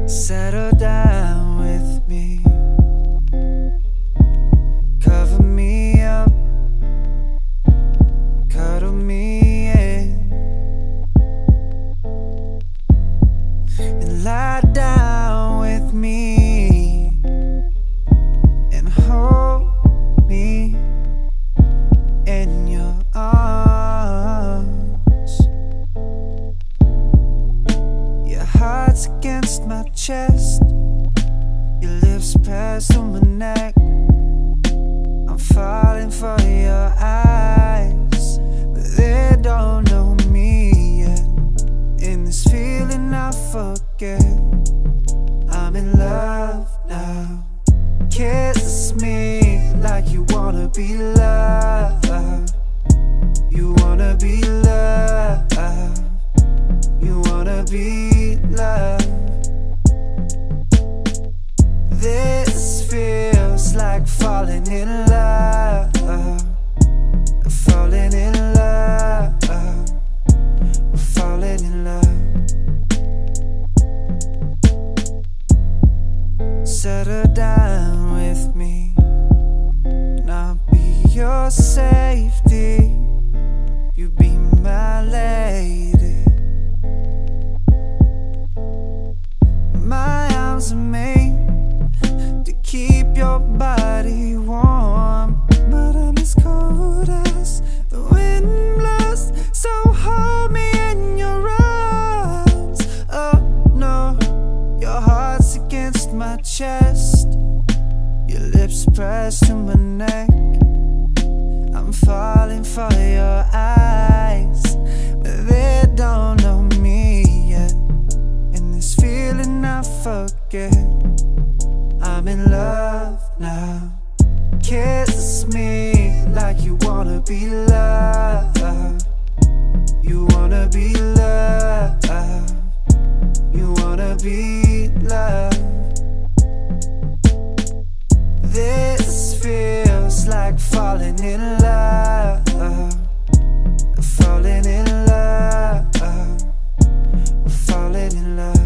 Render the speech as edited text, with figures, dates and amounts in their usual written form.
Settle down with me, cover me up, cuddle me in, and lie down with me and hold me in your arms. Your heart's against my chest, your lips pressed on my neck. I'm falling for your eyes, but they don't know me yet. In this feeling I forget I'm in love now. Kiss me like you wanna be loved. You wanna be loved. You wanna be loved. This feels like falling in love. Falling in love. We're falling in love. Settle down with me, and I'll be your safety. You be my lady. My arms are made to keep your body warm, but I'm as cold as the wind blows. So hold me in your arms. Oh no, your heart's against my chest, your lips pressed to my neck. I'm falling for your eyes, but they don't know me yet. In this feeling I forget I'm in love now. Kiss me like you wanna be loved. You wanna be loved. You wanna be loved. This feels like falling in love. Falling in love. We're falling in love.